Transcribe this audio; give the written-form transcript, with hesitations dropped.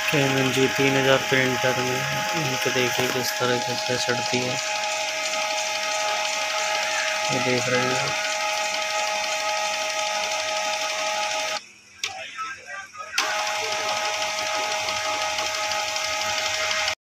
Cannon G3000 printer में ink देखिए किस तरह से चढ़ती है, ये देख रहे हैं आप।